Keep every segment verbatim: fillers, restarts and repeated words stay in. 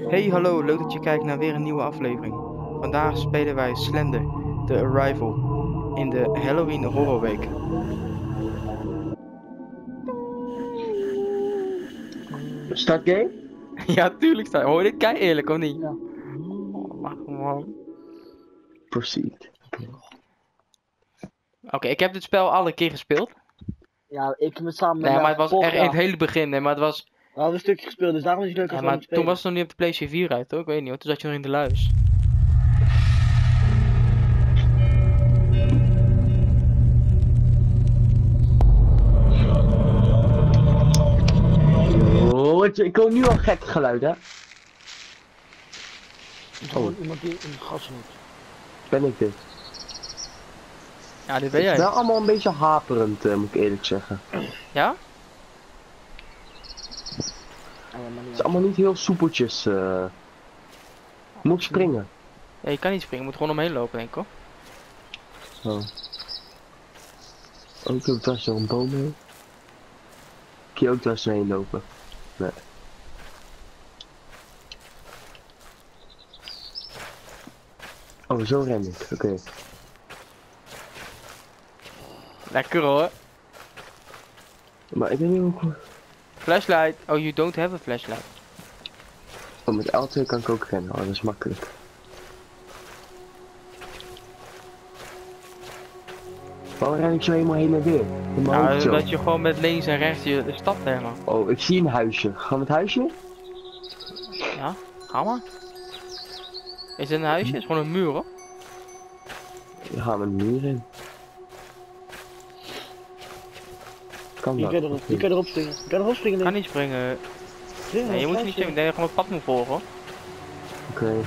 Hey, hallo, leuk dat je kijkt naar weer een nieuwe aflevering. Vandaag spelen wij Slender, The Arrival, in de Halloween Horror Week. Start game? Ja, tuurlijk sta je. Hoor je dit kei eerlijk, of niet? Ja. Oh, wacht man. Proceed. Oké, okay, ik heb dit spel alle keer gespeeld. Ja, ik heb het samen met Nee, maar het was Polka. echt in het hele begin, nee, maar het was... We hadden een stukje gespeeld, dus daarom is het leuk als Ja, we maar het toen spelen. was het nog niet op de PlayStation vier uit, hoor. Ik weet niet, hoor. Toen zat je nog in de luis. Oh, het- ik hoor nu al gek geluid, hè? Oh. Iemand die een gas moet. Ben ik dit? Ja, dit ben jij. Het is wel allemaal een beetje haperend, uh, moet ik eerlijk zeggen. Ja? Ah, ja, maar Het is allemaal niet heel soepeltjes. Uh... Moet ik springen? Ja, je kan niet springen, je moet gewoon omheen lopen, denk ik, hoor. Oh. Oh, ik heb dwars door een boom heen. Kun je ook dwars doorheen lopen? Nee. Oh, zo ren ik. Oké. Okay. Lekker, hoor. Maar ik weet niet hoe ik... Flashlight. Oh, you don't have a flashlight. Oh, met L twee kan ik ook rennen. Oh, dat is makkelijk. Waarom ren ik zo helemaal heen en weer? In mijn Nou, hoofd zo. dat je gewoon met links en rechts je de stad helemaal. Oh, ik zie een huisje. Gaan we het huisje? Ja, ga maar. Is het een huisje? Het is gewoon een muur, hoor. Dan gaan we de muur in. Kan Je dat? kan erop, je kan erop springen. Je kan erop springen. Ik kan denk niet springen. ik. Ja, Nee, je moet dat niet is springen. Nee, je gewoon het pad moet volgen, hoor. Oké. Okay.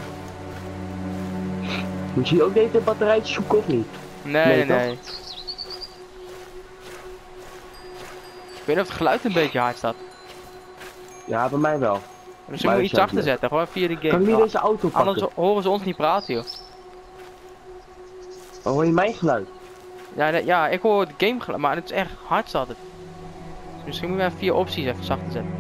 Moet je ook deze batterijtjes zoeken of niet? Nee, Nee, nee. nee. Ik weet niet of het geluid een beetje hard staat. Ja, bij mij wel. Misschien moet je iets zachter zetten, gewoon via de game. Kan ik niet Ah, deze auto pakken? Anders horen ze ons niet praten, joh. Oh, hoor je mijn geluid? Ja, nee, ja, ik hoor het game geluid, maar het is echt hard staat het. Dus misschien moeten we even vier opties even zachter zetten.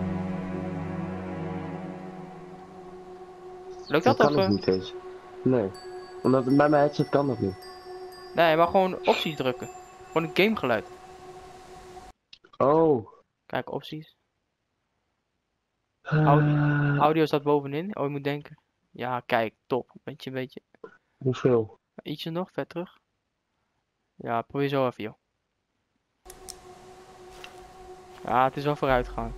Lukt dat, dat of? kan ik uh? niet deze. Nee. Omdat bij mijn headset kan dat niet. Nee, maar gewoon opties drukken. Gewoon het gamegeluid. Oh. Kijk, opties. Uh, Audio, audio staat bovenin. Oh, je moet denken. Ja, kijk, top. Beetje, een beetje. Hoeveel? Ietsje nog, vet terug. Ja, probeer zo even, joh. Ja, het is wel vooruit gegaan.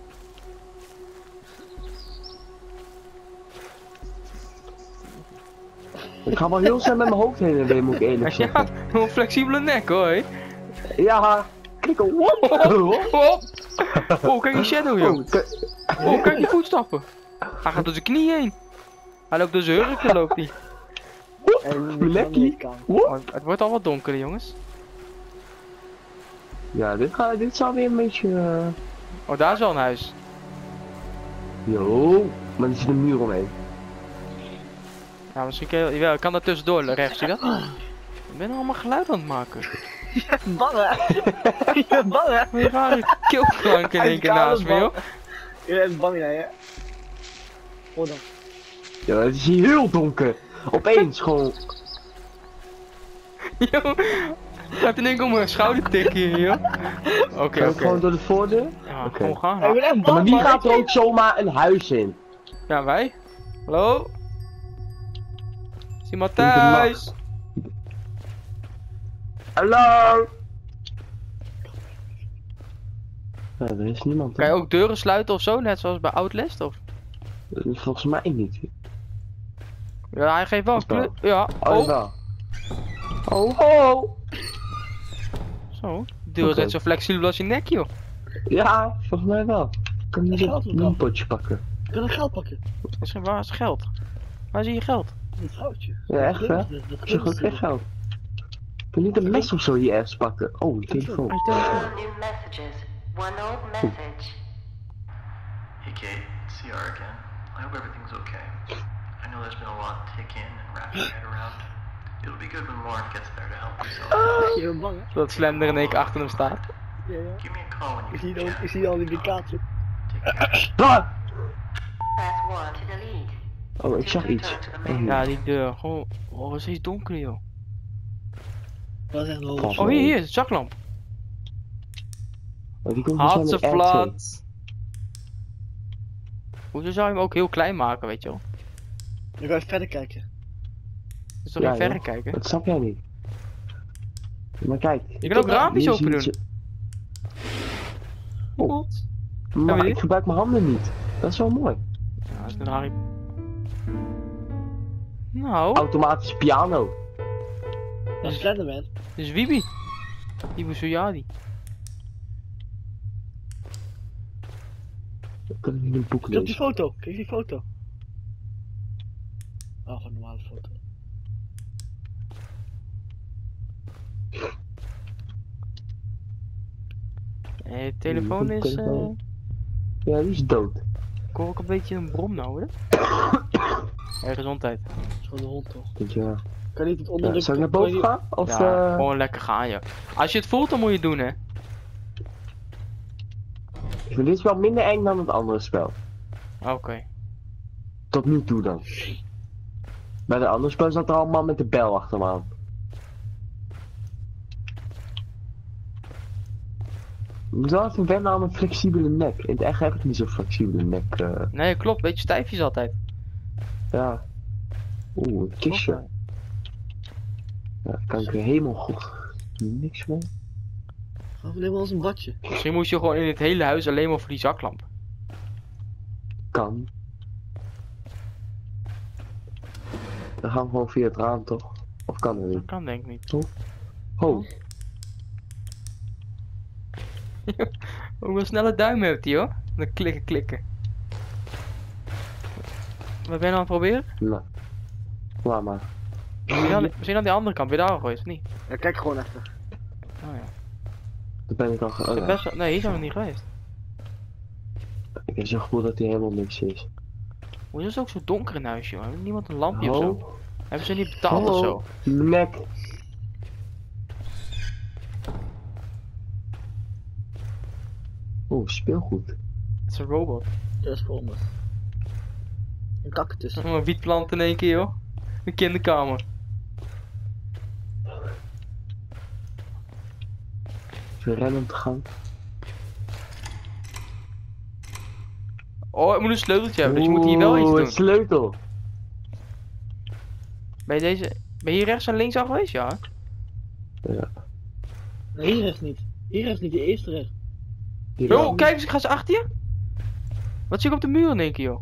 Ik ga wel heel snel met mijn hoofd heen en weer, moet ik eerlijk zeggen. Ja, een flexibele nek, hoor. Hè? Ja, kijk op. Oh, oh, kijk die shadow, joh. Oh, Oh, kijk die voetstappen. Hij gaat door zijn knie heen. Hij loopt door zijn hurken, loopt hij. Lekkie. Oh, het wordt al wat donkerder, jongens. Ja, dit, gaat, dit zou weer een beetje... Uh... Oh, daar is wel een huis. Yo, maar er zit een muur omheen. Ja, misschien kan je... Ja, kan dat tussendoor rechts, zie je dat? Ik ben allemaal geluid aan het maken. Je bent bang, hè? Je bent bang, hè? Een rare keelklank in één keer naast me, joh. Je bent bang, hè? Hoor dan. Ja, het is hier heel donker. Opeens gewoon... Joh, gaat in één keer om mijn schouder tikken hier, joh. Oké, Okay, oké. gewoon door de voordeur? Ja, Oké. gewoon gaan. Ik ben echt Ja, bang, maar wie man. gaat er ook zomaar een huis in? Ja, wij. Hallo? Is iemand thuis? Hallo? Ja, er is niemand. Kan je ook deuren sluiten of zo, net zoals bij Outlast, of? Volgens mij niet. Ja, hij geeft wel een kleur. Ja, Oh, oh. wel. Oh, oh. Zo, de deur is Oké. net zo flexibel als je nek, joh. Ja, volgens mij wel. Ik kan niet Geld ook een al. potje pakken. Ik kan een geld pakken. Is er- Waar is geld? Waar zie je geld? Een goudje. Ja, echt hè? Dat Is er goed echt geld? Kun je niet een mes of zo hier ergens pakken? Oh, een telefoon. Hij telefoon. All new messages. One old message. Hey Kate, it's C R again. I hope everything's okay. I know there's been a lot to take in and wrap your head around. It'll be good when Lauren gets there to help herself. Je bent bang, hè? Dat Slender in één keer achter hem staat. Ja, ja. Give me a call when you Ik zie get al, a ik chance. zie al die kaartje. Take care. Ah! Press one to delete. Oh, ik zag iets. Oh, Ja, die deur. Gewoon, oh, het is steeds donker, joh. Dat is echt een hoog. Pas. Oh, hier, hier, de zaklamp. oh, die komt Had ze dus met R twee. flat. Hoezo zou je hem ook heel klein maken, weet je wel? Ik ga even verder kijken. Dus toch Ja, even verder joh. kijken. Dat snap jij niet. Maar kijk. Je kan ook raampjes hier open doen. zie je- Oh. Wat? Maar je ik dit? gebruik mijn handen niet. Dat is wel mooi. Ja, dat is een rare... Nou, Automatische piano. Dat is Slenderman. dit is Wibi. Ibu Suyadi. Dan kan ik niet een boek Kijk op die lezen. foto. Kijk die foto. Oh, gewoon een normale foto. Eh, de telefoon is... eh Telefoon. Ja, die is dood. ik hoor ook een beetje een brom nou, hè? Hey, gezondheid. Dat is gewoon de hond toch? Denk je, ja. Kan niet het onder Ja, de... zal ik naar kan boven je- gaan? Of Ja, eh, gewoon lekker gaan, joh. Als je het voelt, dan moet je het doen, hè? ik vind dit wel minder eng dan het andere spel. Oké. Tot nu toe dan. Bij de andere spel zat er al een man met de bel achter me aan. Ik moet wel even wennen aan mijn flexibele nek. In het echt heb ik niet zo'n flexibele nek. eh. Nee, klopt. Beetje stijfjes altijd. Ja. Oeh, een kistje. Klopt, Ja, daar kan ik er helemaal goed niks mee. Gaan we helemaal als een badje. Misschien moest je gewoon in het hele huis alleen maar voor die zaklamp. Kan. Dan gaan we gewoon via het raam toch? Of kan er niet? Dat kan denk ik niet. Oh, Hoe een snelle duim heeft hij, hoor. Dan klikken, klikken. Wat ben je nou aan het proberen? nou. Laat maar. Misschien aan, misschien aan die andere kant. Ben je daar al geweest, of niet? Ja, kijk gewoon even. Oh ja. Daar ben ik al ge- Ik oh, ben ja. best wel... Nee, hier zijn we niet geweest. Ik heb zo'n gevoel dat hij helemaal niks is. Hoezo is het ook zo donker in huis, joh? Heeft niemand een lampje of Oh. zo? Hebben ze niet betaald of zo? Nek. Oeh, speelgoed. Het is een robot. Dat is volgende. Een cactus. Een wietplant in één keer, joh. Een kinderkamer. Even rennen om te gaan. Oh, ik moet een sleuteltje hebben, dus je moet hier wel iets Oeh, een doen. sleutel. Ben je deze... Ben je hier rechts en links al geweest? Ja. Nee, hier rechts niet. Hier rechts niet, de eerste rechts. Hier Oh, kijk eens, ik ga ze achter je. Wat zie ik op de muur in één keer, joh?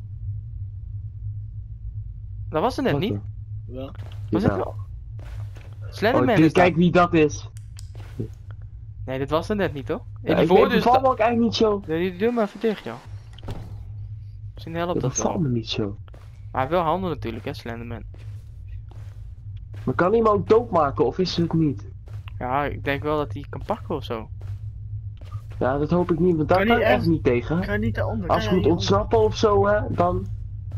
Dat was er net Wat niet. dan? Wel. Was het Ja. wel? Oh, Slenderman kijk, is dat. kijk wie dat is. Nee, dit was er net niet, toch? Ja, die ik voordeur weet, bevalt sta- me ook eigenlijk niet zo. Nee, die deur maar even dicht, joh. Misschien helpt Het dat bevalt wel. me niet zo. Maar hij heeft wel handen natuurlijk, hè, Slenderman. Maar kan hij hem ook doodmaken of is het niet? Ja, ik denk wel dat hij kan pakken of zo. Ja, dat hoop ik niet, want daar Kan kan, hij ik echt echt- niet tegen. Ga niet daaronder. Als Ga ik moet hieronder. ontsnappen of zo, hè, dan...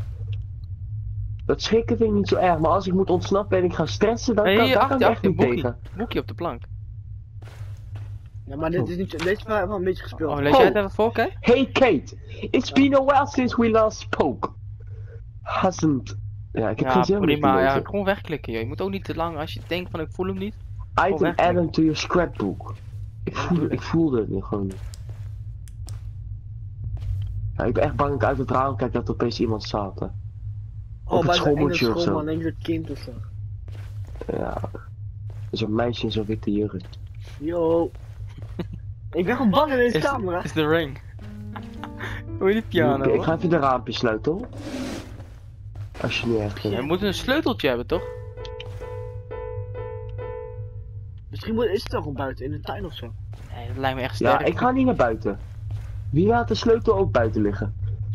Dat schrikken vind ik niet zo erg, maar als ik moet ontsnappen en ik ga stressen, dan Nee, kan, hier, daar kan achter, ik echt achter, niet boekje. tegen. Boekje op de plank. Ja, maar dit is niet zo. Deze is wel een beetje gespeeld. Oh, lees jij het even voor, kijk? Hey Kate, it's been a while since we last spoke. Hasn't... Ja, ik heb Ja, geen zin om dit te prima. Ja, lezen. gewoon wegklikken, joh. Je moet ook niet te lang als je denkt van ik voel hem niet. Item wegklikken. added to your scrapbook. Ik voelde, ik voelde het nu gewoon niet. Ja, ik ben echt bang dat ik uit het raam kijk dat er opeens iemand staat. Hè. Oh, Op het bij zo'n enge schommeltje of schoolman, zo. denk ik een kind of zo. Ja. Zo'n meisje in zo'n witte jurk. Yo. Ik ben gewoon bang in deze Is, camera. is de ring. Hoor je die piano? ik, ik hoor? ga even de raampje sluiten hoor. Als je niet echt We vindt. moeten een sleuteltje hebben, toch? Misschien moet, is het toch gewoon buiten, in de tuin of zo. Nee, dat lijkt me echt sterk. Ja, ik ga niet naar buiten. Wie laat de sleutel ook buiten liggen?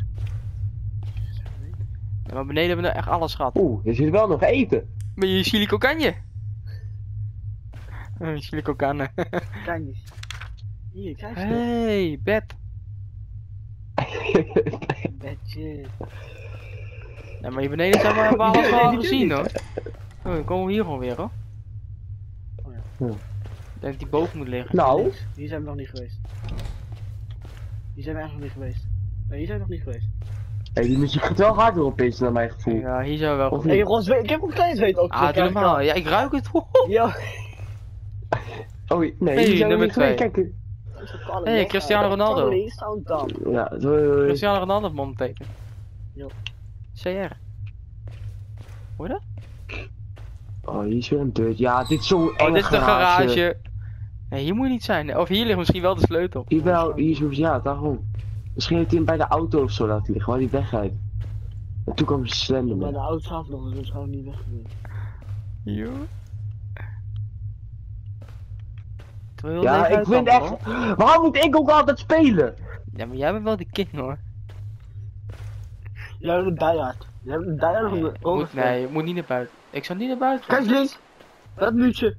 Ja, maar beneden hebben we echt alles gehad. Oeh, er zit wel nog eten. Ben je chili kokanje? Oh, chili kokane. Kijk eens. Hier, kijk eens. Hey, bed. Bedje. Nee, maar hier beneden zijn we, hebben we alles Nee, wel al die deur gezien, niet. hoor. Oh, dan komen we hier gewoon weer, hoor. Oh, ja. Ja. Ik denk dat die boven moet liggen. Nou, Links. Hier zijn we nog niet geweest. Hier zijn we echt nog niet geweest. Nee, hier zijn we nog niet geweest. Hey, die muziek gaat wel harder opeens naar mijn gevoel. Ja, hier zou wel Of goed. niet? Hey, Ros, ik heb een klein zweet ook. Ah, doe normaal. Ja, ik ruik het. Ja. Oh, nee, Hey, die zijn nummer niet twee. twee. Kijk, Hey, Cristiano Ronaldo. ja, zo. Cristiano Ronaldo mondteken. Ja. C R. Hoor je dat? Oh, hier is weer een deur. Ja, dit is zo'n Oh, enge dit is de garage. garage. Nee, hier moet je niet zijn. Of hier ligt misschien wel de sleutel. Hier wel, hier is hoe- ja, daarom. Misschien heeft hij hem bij de auto of zo laten liggen, waar hij wegrijdt. En toen kwam ze Maar Slenderman. de auto af nog, dus dat is gewoon niet weg. Jo. Terwijl Ja, ik vind echt. Waarom moet ik ook altijd spelen? Ja, maar jij bent wel die king hoor. Jij bent een diehard. Jij bent een diehard van de Moet, ogen. nee, je moet niet naar buiten. Ik zou niet naar buiten gaan. Kijk links. Dat muurtje.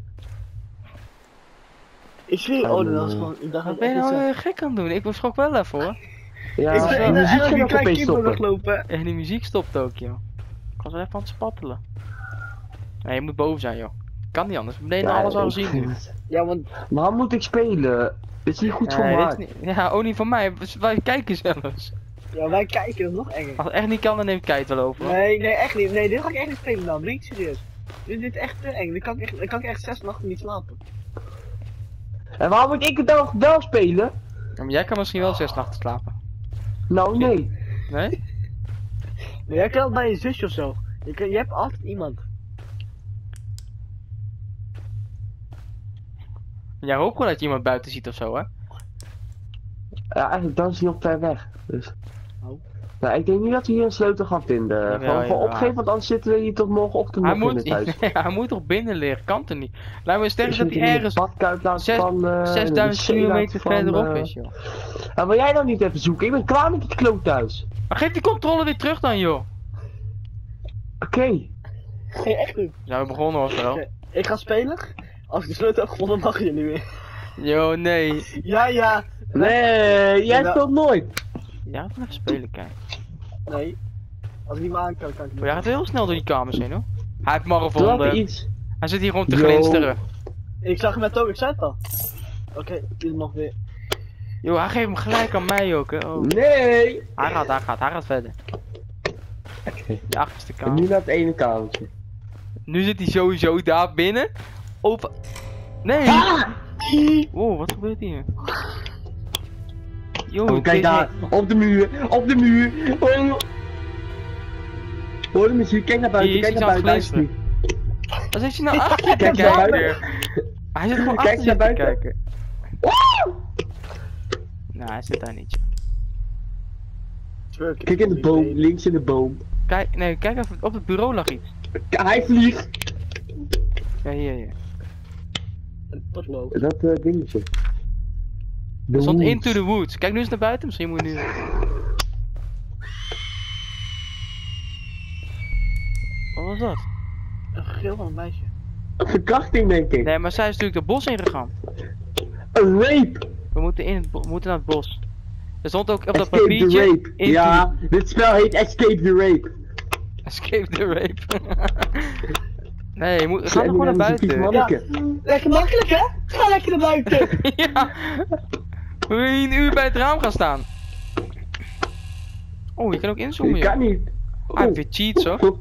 Ik zweer, oh, dat was gewoon. Ik dacht Wat dat ben je echt nou iets eh, gek aan het doen? Ik was schrok wel even hoor. Ja, Ik ben de in muziek eigenlijk ging een ook klein opeens kind door stoppen. weglopen. En die muziek stopt ook joh. Ik was er even aan het spattelen. Nee, je moet boven zijn joh. Kan niet anders. Beneden Ja, alles al ik gezien vind nu. het- Ja, want Waarom moet ik spelen? Dit is niet goed voor Nee, me. dit is niet- Ja, ook niet van mij. Wij kijken zelfs. ja, wij kijken het nog enger. Als het echt niet kan, dan neem ik het wel over. hoor. Nee, nee, echt niet. Nee, dit ga ik echt niet spelen dan. Nee, serieus. Dit, dit is echt te eng. Dan kan ik echt, dan kan ik echt zes nachten niet slapen. En waarom moet ik het dan wel spelen? Ja, maar jij kan misschien wel zes nachten slapen. Nou, nee. Nee? Maar jij kan het bij je zusje of zo. Je, kan, je hebt altijd iemand. Jij hoopt gewoon dat je iemand buiten ziet of zo, hè? Ja, eigenlijk dan is hij nog ver weg. Dus. Oh. Nou, ik denk niet dat we hier een sleutel gaan vinden. Jawel, Gewoon voor jawel. opgeven, want anders zitten we hier tot morgenochtend Hij nog in moet, het huis. hij moet toch binnen liggen? Kan het niet? Laat me sterk dat Misschien hij in de ergens badkuip laten zes- van, eh, zesduizend de wc kilometer laten van, verderop eh, is, joh. En wil jij dan niet even zoeken? Ik ben klaar met het kloot thuis. Maar geef die controle weer terug dan, joh. Oké. Nee, echt niet. Zijn we begonnen of zo? Oké, ik ga spelen. Als ik de sleutel heb gevonden, mag je nu weer. Yo, nee. Ja, ja. Nee, jij Ja. speelt nooit. Ja, laten we even spelen, kijk. Nee. Als ik niet meer aan kan, kan ik niet. Oh, jij gaat heel snel door die kamers heen, hoor. Hij heeft me al Doe even gevonden. iets. Hij zit hier gewoon te Yo. glinsteren. Ik zag hem net ook, ik zei het al. Oké, hier nog weer. Yo, hij geeft hem gelijk aan mij ook, hè. Oh. Nee. Hij gaat, hij gaat, hij gaat verder. Oké. De achterste En nu kamer. naar het ene kamertje. Nu zit hij sowieso daar binnen. Open. Nee! Ah! Wow, wat gebeurt hier? Yo, Oh, kijk dit- daar, op de muur, op de muur. Oh. Hoor de muziek, kijk naar buiten, Hier is kijk iets naar aan buiten. het alsjeblieft. Wat zit je nou achter te Kijk naar kijken? Hij zit gewoon Kijk achter je naar te buiten. kijken. Woe! Nou, hij zit daar niet. Twerk, ik Kijk in de niet boom, spelen. links in de boom. Kijk, nee, kijk even, op het bureau lag iets. K- Hij vliegt. Ja, hier, hier. Een potlood. Dat eh, dingetje. De Er stond woods. Into the Woods. Kijk nu eens naar buiten, misschien moet je nu... Wat was dat? Een geel van een meisje. Verkrachting denk ik. Nee, maar zij is natuurlijk het bos ingegaan. Een rape. We moeten, in het bo- we moeten naar het bos. Er stond ook op dat Escape the papiertje... rape. Into Ja, dit spel heet Escape the rape. Escape the rape. Nee, je moet, ga er gewoon naar buiten. Manneke. Lekker makkelijk, hè? Ga lekker naar buiten. Ja. Wil je hier een uur bij het raam gaan staan? Oh, je kan ook inzoomen, Ik joh. kan niet. Hij heeft weer cheats, hoor.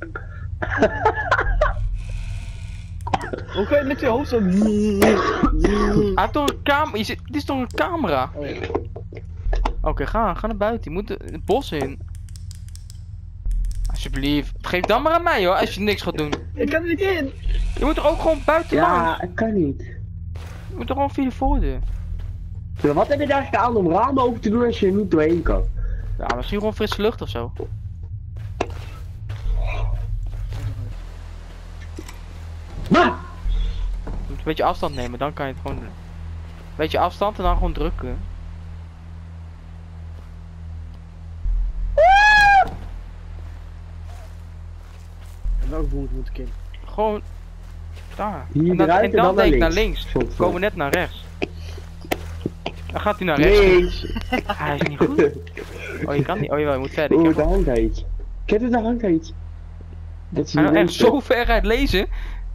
Hoe kan je met je hoofd zo... Hij heeft toch een camera. Dit is toch een camera? Oh, ja. Oké, ga, ga naar buiten. Je moet de- het bos in. Alsjeblieft. Geef dan maar aan mij, hoor, als je niks gaat doen. Ik kan er niet in. Je moet toch ook gewoon buiten langs? Ja, ik kan niet. Je moet toch gewoon via de voordeur? Ja, wat heb je daar gedaan om ramen open te doen als je er niet doorheen kan? Ja, misschien gewoon frisse lucht of zo. Maar! Je moet een beetje afstand nemen, dan kan je het gewoon doen. Een beetje afstand en dan gewoon drukken. En welke boer moet ik in? Gewoon daar. Hier en dan, eruit en en dan dan denk ik naar naar links. links. We komen net naar rechts. Dan gaat hij naar rechts. Links. Hij is niet goed. Oh, je kan niet. Oh, jawel, je moet verder. Ik Oeh, heb daar hangt daar iets. Kijk eens, daar hangt daar iets. Dat is hij nou een echt zo ver uit lezen.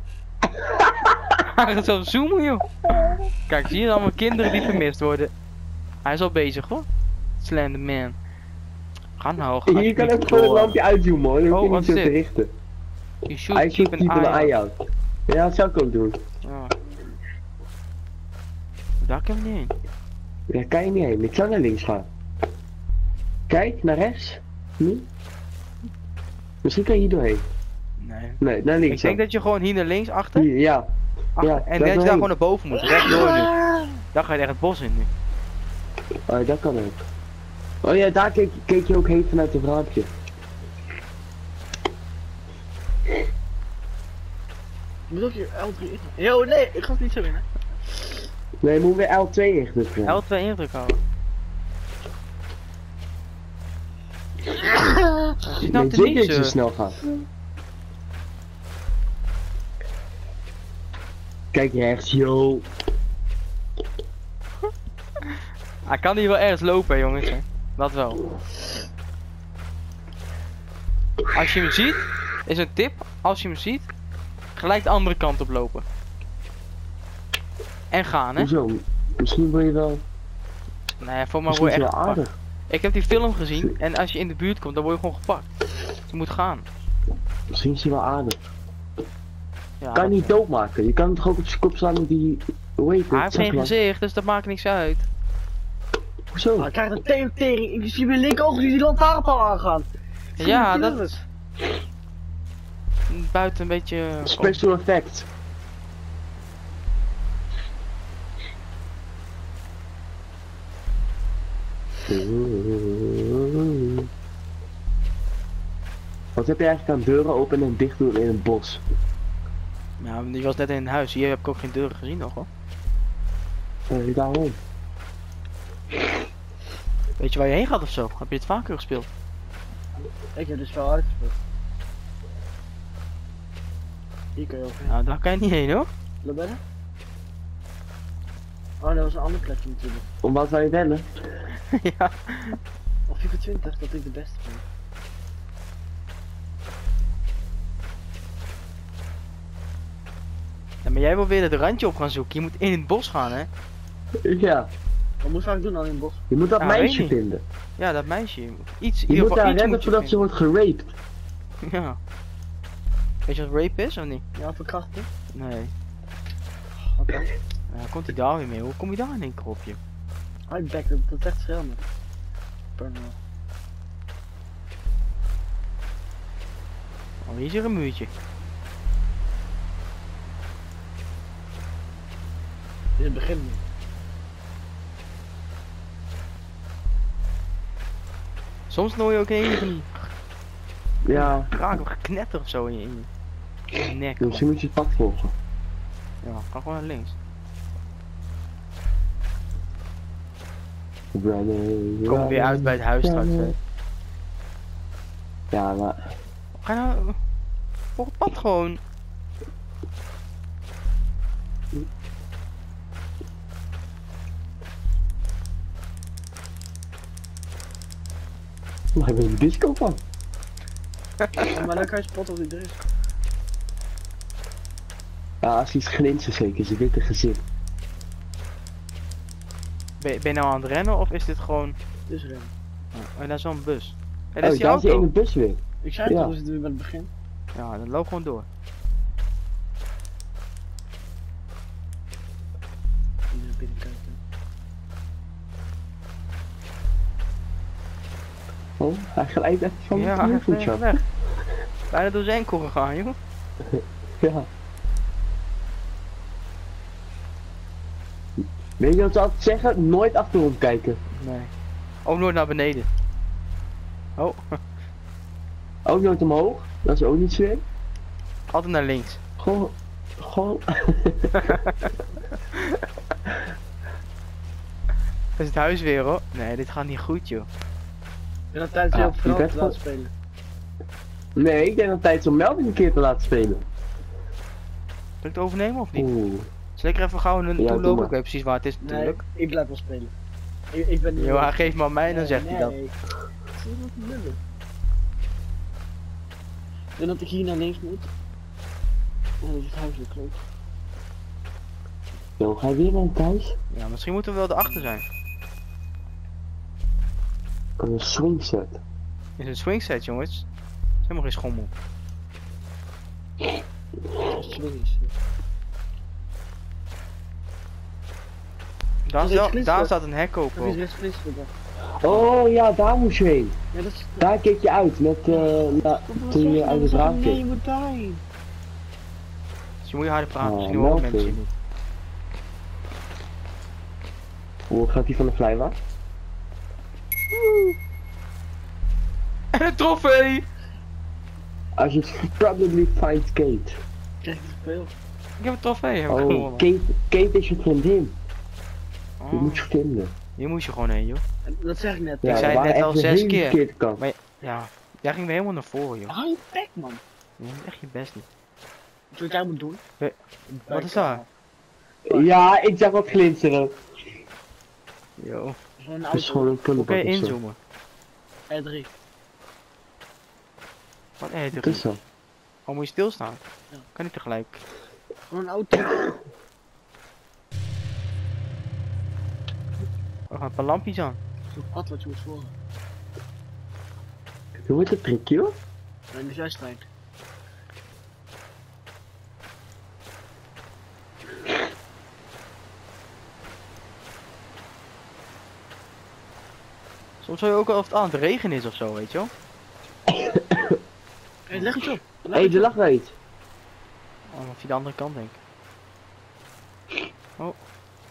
Hij gaat zo zoomen, joh. Kijk, zie je allemaal kinderen die vermist worden. Hij is al bezig, hoor. Slenderman. Ga nou, ga Hier kan alsjeblieft ook gewoon het door. lampje uitzoomen hoor, dan hoef Oh, je wat niet zo is te dit? richten. You should Hij keep zoekt an keep an eye eye out. out. Ja, dat zou ik ook doen. Ja. Daar kan je niet heen. Daar kan je niet heen, ik zou naar links gaan. Kijk, naar rechts. Nu. Misschien kan je hier doorheen. Nee. Nee, naar Ik links. denk dan. dat je gewoon hier naar links achter. Hier, ja. achter ja, en daar dat je daar doorheen. gewoon naar boven moet. Rechtdoor nu. Daar ga je echt het bos in nu. Oh, dat kan ook. Oh ja, daar keek, keek je ook heen vanuit het raampje. Moet ook je L drie in. Yo, nee, ik ga het niet zo in, hè. Nee, je moet weer L twee ingedrukt L twee indruk houden. Als je nou Nee, te zeker dat je niezen. snel gaat. Kijk rechts, yo. Hij kan hier wel ergens lopen, hè, jongens. Hè. Dat wel. Als je hem ziet, is een tip. Als je hem ziet, gelijk de andere kant op lopen. En gaan, hè? Hoezo? Misschien word je wel... Nee, voor mij Misschien word is je het echt wel gepakt. aardig. Ik heb die film gezien en als je in de buurt komt, dan word je gewoon gepakt. Je moet gaan. Misschien is hij wel aardig. Ja, Kan je dat- niet doodmaken. Je kan hem toch ook op zijn kop slaan met die... Hoe heet het? Hij heeft geen Zaklamp. gezicht, dus dat maakt niks uit. Hoezo? Hij krijgt een theotering. Ik zie mijn linkeroog die die lantaarnpaal aangaan. Ja, dat dat is. buiten een beetje... Special effects. Wat heb je eigenlijk aan deuren openen en dicht doen in een bos? Ja, die was net in huis. Hier heb ik ook geen deuren gezien nog hoor. Uh, daarom. Weet je waar je heen gaat of zo? Heb je het vaker gespeeld? Ik heb dus wel uitgespeeld. Hier kun je ook heen. Nou, daar kan je niet heen hoor. Loop bij. Oh, dat was een ander plekje natuurlijk. Om wat zou je bellen? Ja. Of vierentwintig, dat ik de beste vind. Ja, maar jij wil weer het randje op gaan zoeken. Je moet in het bos gaan hè. Ja, Wat moet ik doen dan in het bos? je moet dat Ja, weet meisje niet. vinden. Ja, dat meisje. Je moet Iets, in Je ieder moet geval haar iets redden moet je voordat ze wordt geraped. vinden. Ja. Weet je wat rape is of niet? Ja, verkrachting? Nee. Oké. Ja, komt hij daar weer mee? Hoe kom je daar in één keer op je? High back, dat, dat is echt schermen. Pardon. Oh, hier is er een muurtje. In het begin niet. Soms hoor je ook een van die Ja, kraken geknetter of zo in je, in je, in je nek. dus misschien moet je het pad volgen. Ja, ga gewoon naar links. Running, Kom weer uit bij het huis straks. hè. Ja, maar... Ga nou voor het pad gewoon. Waar heb je een disco van? Ja, maar dan kan je spotten of die er is. Ja, als hij is glinstert zeker, zijn witte gezicht. Ben, ben je nou aan het rennen of is dit gewoon... Dus rennen. Oh, daar is wel een bus. Ja, dat Oh, is die daar is die auto. ene bus weer. Ik zei Ja. toch, we zitten weer bij het begin. Ja, dan loop gewoon door. Hier naar binnen kijken. Oh, hij glijdt echt van Ja, de hij is voetje weg. af. weg. Bijna door zijn enkel gegaan, joh. Ja. Weet je wat ze altijd zeggen? Nooit achterom kijken. Nee. Ook nooit naar beneden. Oh, Ook nooit omhoog. Dat is ook niet zo. altijd naar links. Gewoon... Gewoon... Dat is het huis weer hoor. Nee, dit gaat niet goed joh. Ik ben aan tijd Ah, heel op je vooral bent te laten spelen. Nee, ik denk dat het tijd is om Melvin een keer te laten spelen. Wil ik het overnemen of niet? Oeh. Zal ik er even gauw een doe toe lopen? maar. Ik weet precies waar het is Nee, natuurlijk. ik blijf wel spelen. Ik, ik ben niet... Jo, hij geeft maar aan mij en dan zegt hij dat. Nee. Zie je wat lullen? Ik denk dat ik hier naar links moet. En dan is het huis weer kloot. Yo, ga je weer naar thuis? Ja, misschien moeten we wel erachter zijn. Kan een swing set. Is een swing set, jongens. Is helemaal geen schommel. Swingers. Daar, is staat- iets daar mis, staat een hek open. Dat is ook. best fris voor dat. Oh ja, daar moest je heen. Ja, dat is... Daar keek je uit met eh na- toen je uit het raam Nee, je keek. moet daarheen. Dus je moet je harder praten, Oh, misschien horen Melvin. mensen je niet. Hoe gaat die van de vlijbaan? En een trofee! Als je het probably find Kate. Kijk, te veel. Ik heb een trofee, heb ik Oh, gewonnen. Kate, Kate is je vriendin. Die Oh, moet je vinden. hier moest je gewoon heen, joh. Dat zeg ik net. Ja, zei dat het net waren al echt de zes hele keer. verkeerde kant. Maar ja, jij ging weer helemaal naar voren, joh. Hou je bek, man. Je doet echt je best niet. Weet je wat jij moet doen? Nee. Wat is dat? Ja, ik zag wat glinsteren. Yo. Gewoon een Het is auto. gewoon een Hoe kan prullenbak je of zo. inzoomen? R drie. Wat heet Wat het? is dat? Oh, moet je stilstaan? Ja. Kan niet tegelijk. Gewoon een auto. We gaan een paar lampjes aan. Zo'n pad wat je moet volgen. Hoe wordt het trickje hoor? En de juistheid. Soms zou je ook wel of het aan het regenen is of zo, weet je wel? Hé, leg het op. Hé, Leg hey, het er op. lag wel iets. Oh, via de andere kant denk ik. Oh.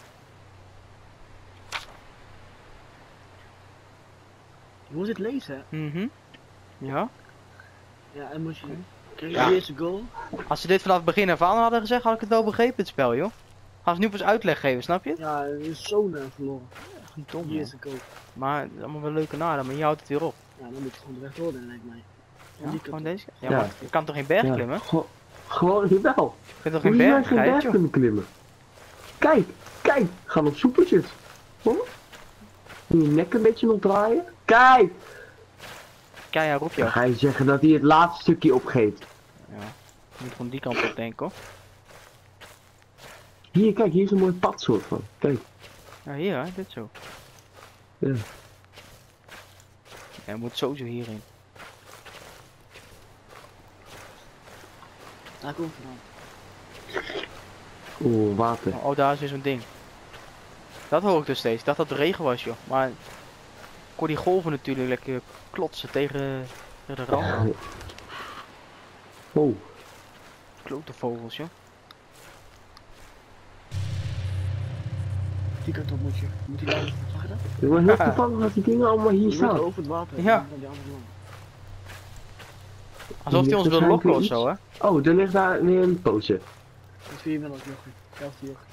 Je moet het lezen, hè? Mhm. Ja. Ja, en moet je... Kijk, Ja. hier is de goal. Als ze dit vanaf het begin af aan hadden gezegd, had ik het wel begrepen, het spel, joh. Gaan ze nu pas uitleg geven, snap je? Ja, er is zo'n uh, verloren. Echt een dom, Hier man. is de goal. Maar het is allemaal wel leuke naden, maar je houdt het weer op. Ja, dan moet je gewoon de weg door, dan lijkt mij. Ja, die gewoon kant. deze? Ja, Ja. maar je kan toch geen berg Ja. klimmen? Go- Gewoon, jawel. Je kunt toch Hoe geen je nou berg geen berg rijden, joh? kunnen klimmen? Kijk, kijk. Ga nog soepeltjes. Hoor. Moet je nek een beetje nog draaien? Kijk. Keihard roep je. Dan ga je zeggen dat hij het laatste stukje opgeeft. Ja. Je moet gewoon die kant op denken, hoor. Hier, kijk, hier is een mooi pad soort van. Kijk. Ja, hier, hè, dit zo. Ja. Ja, je moet sowieso hierin. Daar komt het dan. Oeh, water. Oh, daar is weer zo'n ding. Dat hoor ik dus steeds. Ik dacht dat het regen was, joh. Maar ik hoor die golven natuurlijk lekker klotsen tegen, tegen de rand aan. Oh. Klote vogels, joh. Die kant op moet je. Moet die daar wachten? Ik ben heel toevallig dat die dingen allemaal hier Je moet staan. over het water. Ja. Van die andere land. Alsof hij ons wil lokken of zo, hè. Oh, er ligt daar weer een pootje. Dat vind je wel als jochie. Zelfde jochie.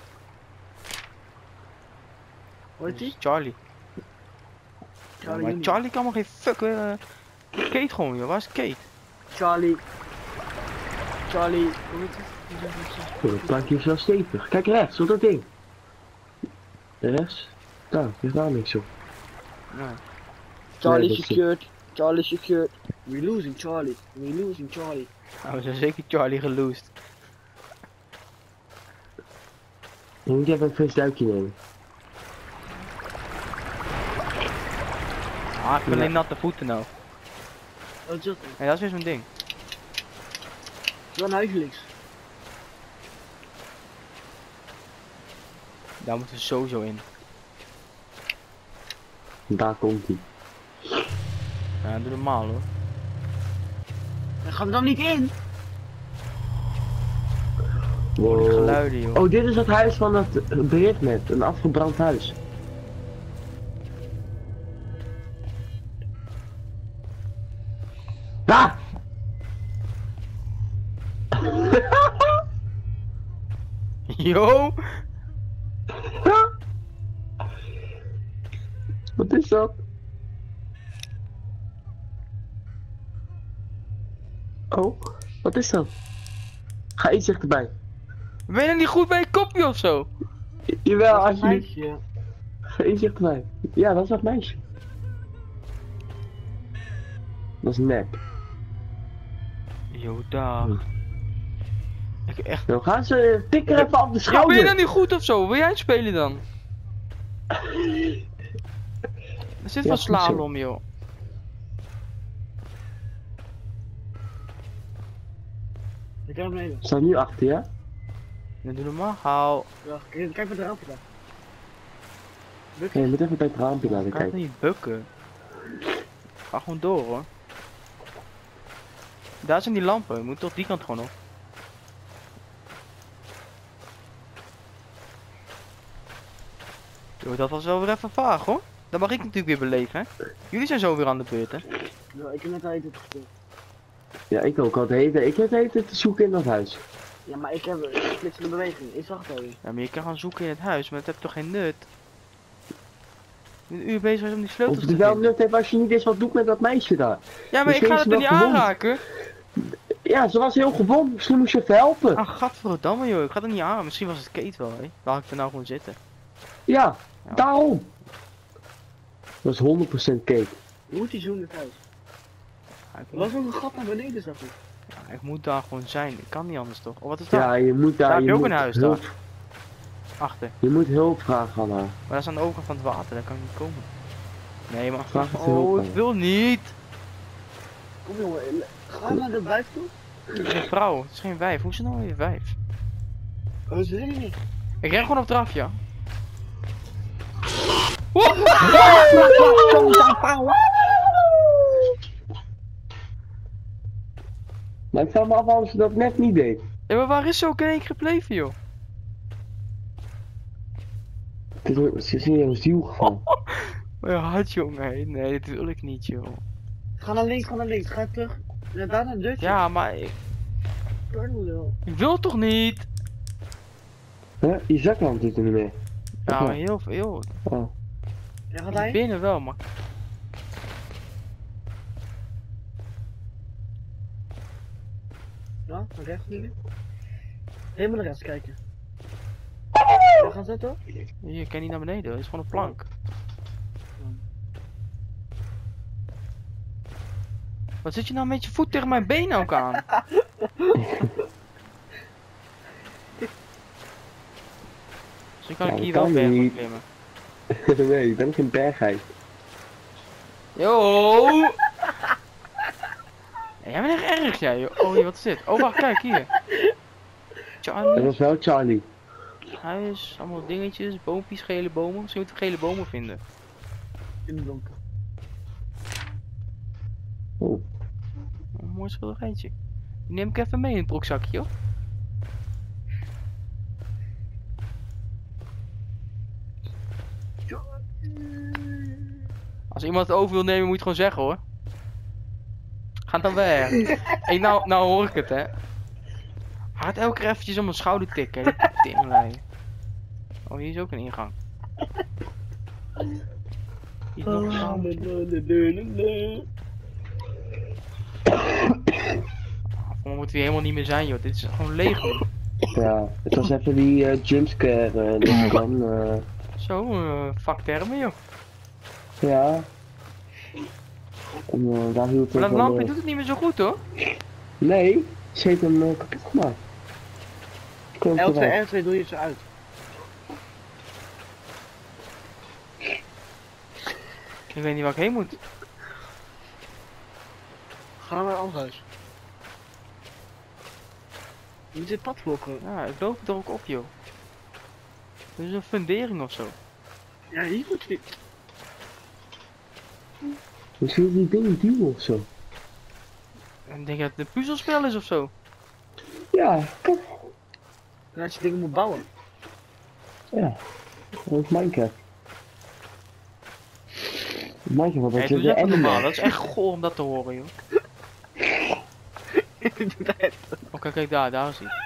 Hoe heet die? Charlie. Ja, Charlie maar Junior. Charlie kan maar geen fuck. Uh, Kate gewoon, joh. Waar is Kate? Charlie. Charlie. Hoe heet het? Hoe zeg je het? Oh, dat plankje is wel stevig. Kijk rechts, op dat ding. Rechts. Daar, ligt daar niks op. Ja. Charlie Nee, dat is- secured. Charlie secured. We losing Charlie. We losing Charlie. Nou, we zijn zeker Charlie geloosd. Je moet even een fris duikje nemen. Ah, ik heb Ja. alleen natte voeten nou. Wat is dat? Hé, dat is weer zo'n ding. Wel een huisje links. Daar moeten we sowieso in. Daar komt hij. Ja, doe normaal hoor. Dan gaan we dan niet in. Hoor die geluiden, joh. Oh, dit is het huis van het bericht net. Een afgebrand huis. Daar! Yo! Wat is dat? Oh, wat is dat? Ga iets dichterbij. Ben je nou niet goed bij je kopje of zo? J- Jawel, Dat is een alsjeblieft. meisje. Ga iets dichterbij. Ja, dat is dat meisje. Dat is nep. Yo, dag. Hm. Ik echt... Dan gaan ze tikken even op de Ja, ben je schouder. nou niet goed of zo? Wil jij het spelen dan? Er zit Ja, van goed zo. slalom, joh. Ik ga naar beneden. Ik sta nu achter je. Dan doe normaal. Hou. Ja, kijk, kijk met de rampje daar. Buk Ja, je moet even bij het raampje laten Ga het kijken. niet bukken. Ga gewoon door hoor. Daar zijn die lampen. Je moet toch die kant gewoon op. Yo, dat was wel weer even vaag hoor. Dat mag ik natuurlijk weer beleven. Hè? Jullie zijn zo weer aan de beurt hè. Ja, ik heb net al het gespeeld. Ja, ik ook al de hele Ik heb de hele tijd te zoeken in dat huis. Ja, maar ik heb een splitsende beweging. Ik zag het al. Ja, maar je kan gaan zoeken in het huis, maar dat heeft toch geen nut? Je bent een uur bezig om die sleutels Of te het wel vinden. nut heeft als je niet eens wat doet met dat meisje daar. Ja, maar ik Misschien ga is het ze er niet wel gewond. aanraken. Ja, ze was heel gewond. Misschien moest je even helpen. Ah, gadverdamme joh, ik ga het niet aan. Misschien was het Kate wel, hè. Laat ik er nou gewoon zitten. Ja, Ja. daarom. Dat is honderd procent cake. Hoe moet die zoen het huis? Ja, ik, Er was ook een gat naar beneden, zag ik. ja, ik moet daar gewoon zijn. Ik kan niet anders toch? Oh, wat is dat? Ja, je moet daar, Daar heb je je ook moet een huis hulp, daar. Achter. je moet hulp vragen aan haar. Maar dat is aan de overkant van het water, daar kan ik niet komen. Nee, maar. Vraag het hulp Oh, aan. ik wil niet. Kom jongen, ga naar de wijf toe. Het is een vrouw, het is geen wijf. Hoe is het nou weer wijf? Oh, ze willen niet. Ik ren gewoon op draf, ja. Maar ik vraag me af waarom ze dat net niet deed. Ja, maar waar is ze ook in één keer gebleven, joh? Het is, ze is in jouw ziel gevallen. Mijn hart, jongen. Nee, dit wil ik niet, joh. Ga naar links, ga naar links. Ga terug. En daar naar het deurtje. Ja, maar ik, Pardon. ik wil toch niet? Huh? Je zaklamp zit er niet mee. Ja, maar heel veel. Oh. Ja, gaat hij? Binnen wel, maar. Ja, naar rechts nu. Helemaal naar rechts kijken. Ja, gaan zitten. Hier, ik kan niet naar beneden, het is gewoon een plank. Wat zit je nou met je voet tegen mijn been ook aan? Misschien kan Ja, ik dat hier kan wel berg niet. klimmen. Nee, ik ben geen bergheid. Yo! Ja, jij bent echt erg, jij. joh. Oh, hier, wat is dit? Oh, wacht, kijk hier. Dat Charlie. was wel Charlie. Huis, allemaal dingetjes, boompjes, gele bomen. Misschien moeten we gele bomen vinden. In het donker. Oh. Een mooi schilderijtje. Die neem ik even mee in het broekzakje, joh. Als iemand het over wil nemen, moet je het gewoon zeggen, hoor. Ga dan weg. Hey, nou, nou hoor ik het, hè. Hard elke keer eventjes om mijn schouder tikken, hè. Die tinglijn. Oh, hier is ook een ingang. Hier is nog een kamertje. Voor me moeten we hier helemaal niet meer zijn, joh. Dit is gewoon leeg nu. Ja, het was even die uh, jumpscare uh, die kwam. Uh, Zo, uh, vaktermen, joh. ja. En uh, daar hield Maar het dat wel, lampje uh, doet het niet meer zo goed, hoor. Nee, ze heeft hem uh, kapot gemaakt. Komt L twee, eruit. R twee doe je ze uit. Ik weet niet waar ik heen moet. Ga naar een ander huis. Je moet dit pad blokken. Ja, ik loop er ook op, joh. Dit is een fundering of zo. Ja, hier moet je. Misschien is die ding duwen of zo. En denk je dat het een puzzelspel is of zo? Ja, kan. En als je dingen moet bouwen. Ja. Dat is Minecraft. Minecraft, wat Nee, dat doe is dat de even normaal. Enderman. Dat is echt goor om dat te horen, joh. Oh, kijk, kijk daar, daar is hij.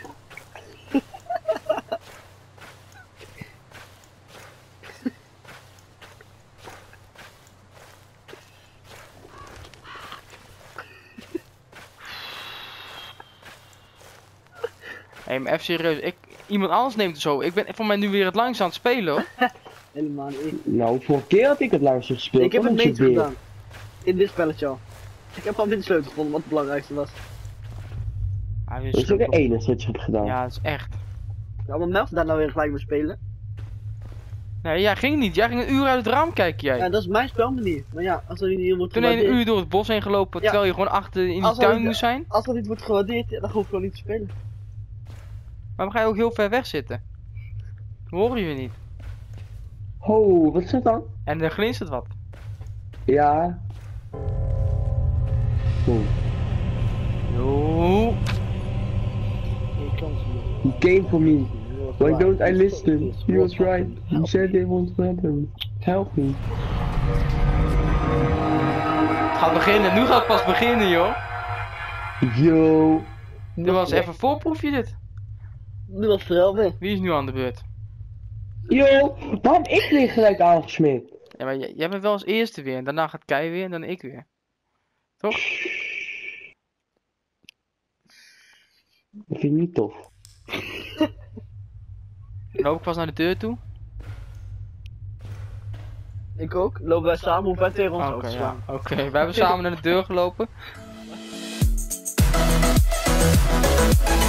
Hé, maar even serieus, ik, iemand anders neemt het zo. Ik ben voor mij nu weer het langs aan het spelen, hoor. Helemaal niet. Nou, vorige keer had ik het luister gespeeld. Ik heb dan het moet je meeste weer. gedaan. In dit spelletje al. Ik heb al dit sleutel gevonden wat het belangrijkste was. Ah, weer Dat is ook schrik de op. enige wat je hebt gedaan. Ja, dat is echt. Ja, maar Melf daar nou weer gelijk mee spelen. Nee, jij ging niet. Jij ging een uur uit het raam kijken, jij. Ja, dat is mijn spelmanier. Maar ja, als er niet hier wordt Toen heb je een gewaardeerd... uur door het bos heen gelopen, Ja. terwijl je gewoon achter in die Als er tuin niet- moest zijn. Als dat niet wordt gewaardeerd, ja, dan hoef ik gewoon niet te spelen. Maar dan ga je ook heel ver weg zitten. We horen je weer niet. Oh, wat is dat dan? En er glinstert wat. Ja. Oh. Yo. Geen kans meer. He came for me. Why don't I listen? He was right. He said they won't happen. Help me. Het gaat beginnen. Nu gaat het pas beginnen, joh. Yo. Dit was even een voorproefje, dit. Nu was het wel weer. Wie is nu aan de beurt? Yo. Waarom ik weer gelijk aangesmeerd? Ja, maar jij, jij bent wel als eerste weer. En daarna gaat Kai weer en dan ik weer. Toch? Dat vind ik niet tof. Loop ik pas naar de deur toe? Ik ook. Lopen wij samen of wij tegen ons Oké, okay, ja. Oké, we hebben samen naar de deur gelopen.